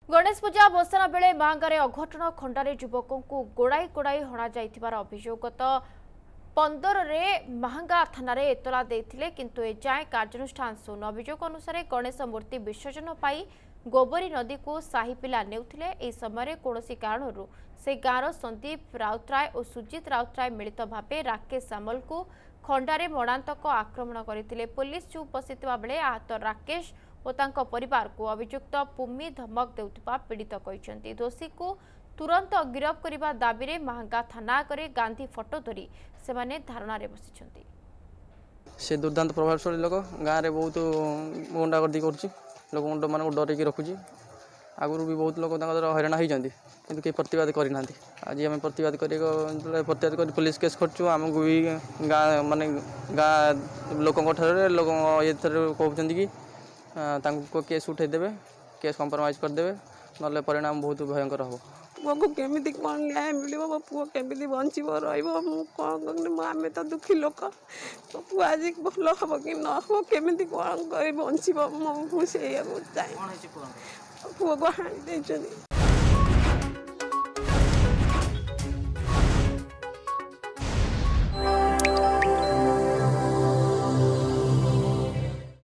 गणेश पूजा बसाना बेले महांगारे अघटन खंडारे युवकों को गोड़ाई गोड़ाई हणा जाइथिबार अभियोग गत 15 रे महांगा थाना एतला देथिले किंतु एजाए कार्यानुष्ठान सुन अभियोग अनुसार गणेश मूर्ति विसर्जन पाई गोबरी नदी को साही पिला नेउथिले एही समय कोनोसी कारणरू से गाँवर संदीप राउतराय और सुजित राउतराय मिलित भावे राकेश सामल को खंडारे मरणांतक आक्रमण करथिले। पुलिस चुप बसिथिबा बेले आहत राकेश और तांको परिवार को अभियुक्त पुमी धमक देउथिबा पीड़ित कहिसेंती। दोषी को तुरंत गिरफ करिबा दाबी रे महांगा थाना करे गांधी फोटो धरी से माने धारणा रे बसिछंती। से दुर्दांत प्रभावशाली लोक गाँव में बहुत गुंडागर्दी कर लोक मान डर रखुची आगुरी भी बहुत लोग हईराण होती किंतु कई प्रतिवाद करना। आज आम प्रतिवाद कर पुलिस केस कर आमको भी गाँ माने गाँ लोक लोक ये कहते कि केस उठेदेवे केस कंप्रोमाइज करदे ना परिणाम बहुत भयंकर हम। पुआ को केमी कौन न्याय मिल मो पुआ केमी बचब रमें तो दुखी लोक मो पुआ आज भल हम कि न हम केमी कौन कर बचब मुझे चाहे पुआ को हाणी।